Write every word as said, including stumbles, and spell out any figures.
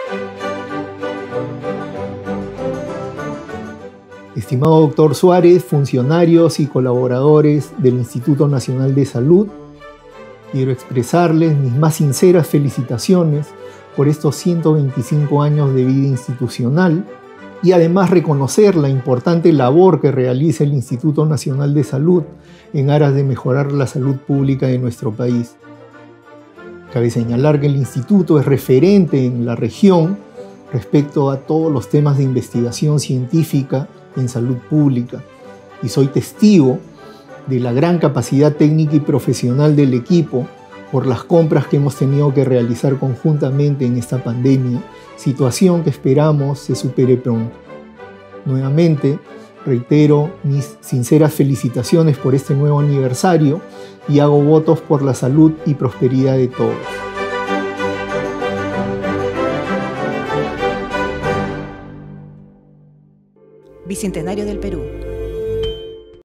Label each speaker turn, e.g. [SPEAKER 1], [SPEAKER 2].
[SPEAKER 1] Estimado doctor Suárez, funcionarios y colaboradores del Instituto Nacional de Salud, quiero expresarles mis más sinceras felicitaciones por estos ciento veinticinco años de vida institucional y además reconocer la importante labor que realiza el Instituto Nacional de Salud en aras de mejorar la salud pública de nuestro país. Cabe señalar que el Instituto es referente en la región respecto a todos los temas de investigación científica en salud pública y soy testigo de la gran capacidad técnica y profesional del equipo por las compras que hemos tenido que realizar conjuntamente en esta pandemia, situación que esperamos se supere pronto. Nuevamente, reitero mis sinceras felicitaciones por este nuevo aniversario y hago votos por la salud y prosperidad de todos.
[SPEAKER 2] Bicentenario del Perú.